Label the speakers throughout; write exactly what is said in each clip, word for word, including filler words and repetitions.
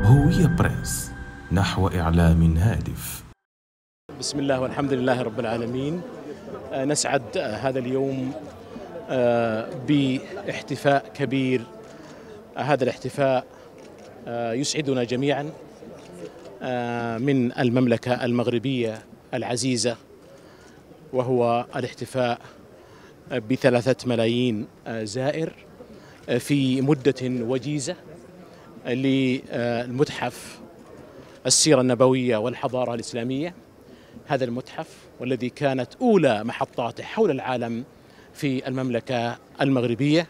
Speaker 1: هوية بريس نحو إعلام هادف.
Speaker 2: بسم الله والحمد لله رب العالمين. نسعد هذا اليوم باحتفاء كبير. هذا الاحتفاء يسعدنا جميعا من المملكة المغربية العزيزة، وهو الاحتفاء بثلاثة ملايين زائر في مدة وجيزة للمتحف السيرة النبوية والحضارة الإسلامية. هذا المتحف والذي كانت أولى محطاته حول العالم في المملكة المغربية،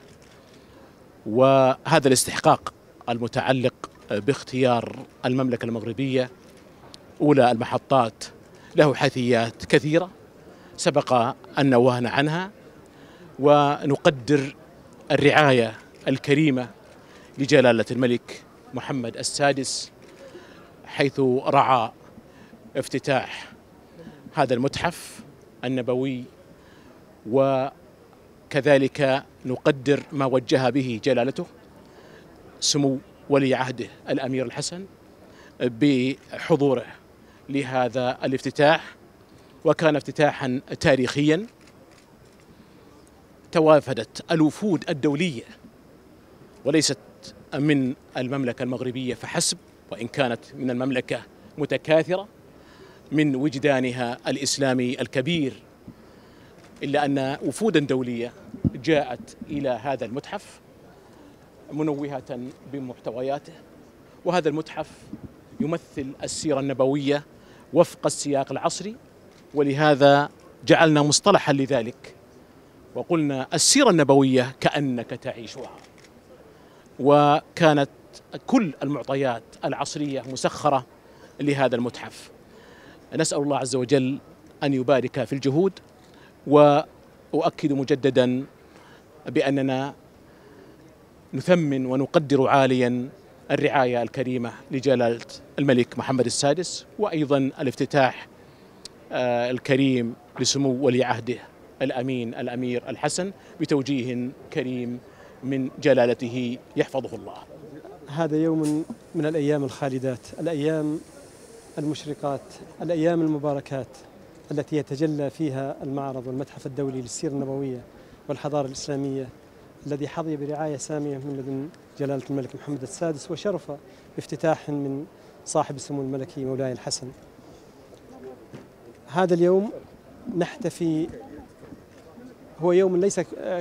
Speaker 2: وهذا الاستحقاق المتعلق باختيار المملكة المغربية أولى المحطات له حيثيات كثيرة سبق أن نوهنا عنها، ونقدر الرعاية الكريمة لجلالة الملك محمد السادس، حيث رعى افتتاح هذا المتحف النبوي، وكذلك نقدر ما وجه به جلالته سمو ولي عهده الأمير الحسن بحضوره لهذا الافتتاح. وكان افتتاحا تاريخيا، توافدت الوفود الدولية وليست من المملكة المغربية فحسب، وإن كانت من المملكة متكاثرة من وجدانها الإسلامي الكبير، إلا أن وفودا دولية جاءت إلى هذا المتحف منوهة بمحتوياته. وهذا المتحف يمثل السيرة النبوية وفق السياق العصري، ولهذا جعلنا مصطلحا لذلك وقلنا السيرة النبوية كأنك تعيشها. وكانت كل المعطيات العصرية مسخرة لهذا المتحف. نسأل الله عز وجل أن يبارك في الجهود، وأؤكد مجددا بأننا نثمن ونقدر عاليا الرعاية الكريمة لجلالة الملك محمد السادس، وأيضا الافتتاح الكريم لسمو ولي عهده الأمين الأمير الحسن بتوجيه كريم من جلالته يحفظه الله.
Speaker 3: هذا يوم من الأيام الخالدات، الأيام المشرقات، الأيام المباركات التي يتجلى فيها المعرض والمتحف الدولي للسيرة النبوية والحضارة الإسلامية، الذي حظي برعاية سامية من لدن جلالة الملك محمد السادس، وشرف بافتتاح من صاحب السمو الملكي مولاي الحسن. هذا اليوم نحتفي، هو يوم ليس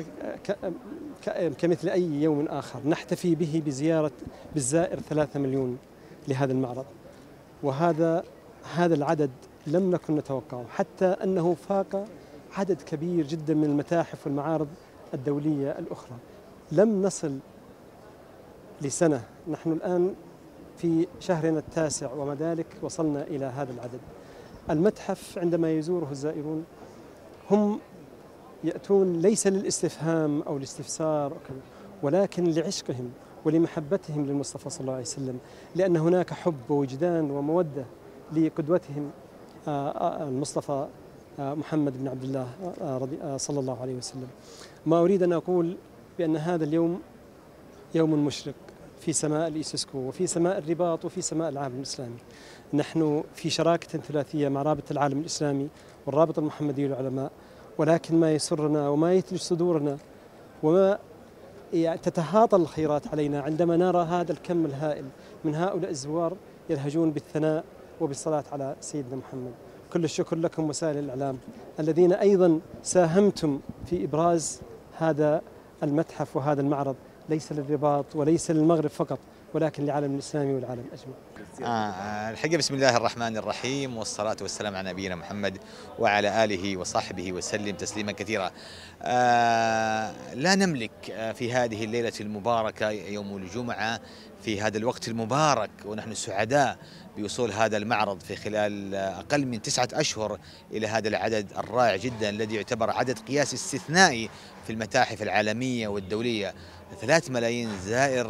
Speaker 3: كمثل أي يوم آخر، نحتفي به بزيارة بالزائر ثلاثة مليون لهذا المعرض، وهذا هذا العدد لم نكن نتوقعه، حتى أنه فاق عدد كبير جدا من المتاحف والمعارض الدولية الأخرى. لم نصل لسنة، نحن الآن في شهرنا التاسع وما ذلك وصلنا إلى هذا العدد. المتحف عندما يزوره الزائرون هم يأتون ليس للاستفهام أو الاستفسار ولكن لعشقهم ولمحبتهم للمصطفى صلى الله عليه وسلم، لأن هناك حب ووجدان ومودة لقدوتهم المصطفى محمد بن عبد الله صلى الله عليه وسلم. ما أريد أن أقول بأن هذا اليوم يوم مشرق في سماء الإيسسكو وفي سماء الرباط وفي سماء العالم الإسلامي. نحن في شراكة ثلاثية مع رابطة العالم الإسلامي والرابطة المحمدية للعلماء، ولكن ما يسرنا وما يثلج صدورنا وما يعني تتهاطل الخيرات علينا عندما نرى هذا الكم الهائل من هؤلاء الزوار يلهجون بالثناء وبالصلاة على سيدنا محمد. كل الشكر لكم وسائل الإعلام الذين أيضا ساهمتم في إبراز هذا المتحف وهذا المعرض، ليس للرباط وليس للمغرب فقط، ولكن للعالم الإسلامي والعالم أجمع.
Speaker 4: آه الحقيقة بسم الله الرحمن الرحيم، والصلاة والسلام على نبينا محمد وعلى آله وصحبه وسلم تسليما كثيرا. آه لا نملك في هذه الليلة المباركة يوم الجمعة في هذا الوقت المبارك، ونحن سعداء بوصول هذا المعرض في خلال أقل من تسعة أشهر إلى هذا العدد الرائع جدا الذي يعتبر عدد قياسي استثنائي في المتاحف العالمية والدولية. ثلاث ملايين زائر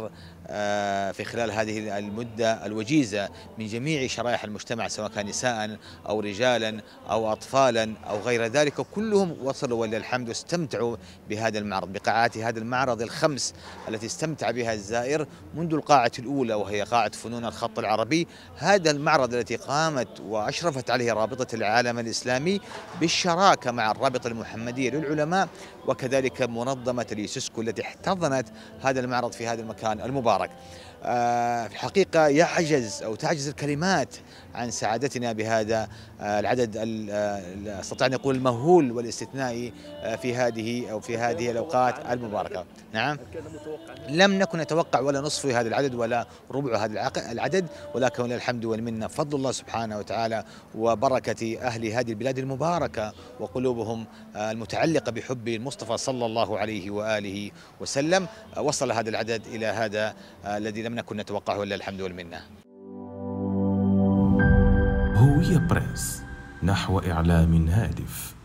Speaker 4: في خلال هذه المدة الوجيزة من جميع شرائح المجتمع، سواء كان نساء أو رجالا أو أطفالا أو غير ذلك، وكلهم وصلوا ولله الحمد واستمتعوا بهذا المعرض، بقاعات هذا المعرض الخمس التي استمتع بها الزائر منذ القاعة الأولى وهي قاعة فنون الخط العربي. هذا المعرض التي قامت وأشرفت عليه رابطة العالم الإسلامي بالشراكة مع الرابطة المحمدية للعلماء وكذلك منظمة اليوسكو التي احتضنت هذا المعرض في هذا المكان المبارك. في الحقيقة يعجز أو تعجز الكلمات عن سعادتنا بهذا العدد، استطيع أن نقول المهول والاستثنائي في هذه أو في هذه الأوقات المباركة. نعم، لم نكن نتوقع ولا نصف هذا العدد ولا ربع هذا العدد، ولكن ولله الحمد والمنة، فضل الله سبحانه وتعالى وبركة أهل هذه البلاد المباركة وقلوبهم المتعلقة بحب المصطفى صلى الله عليه وآله وسلم، وصل هذا العدد إلى هذا الذي لم نكن نتوقعه، ولله الحمد والمنة.
Speaker 1: هوية بريس، نحو إعلام هادف.